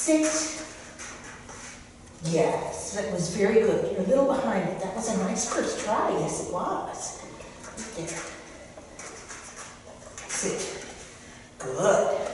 Sit. Yes, that was very good. You're a little behind it. That was a nice first try. Yes, it was. Right there. Sit. Good.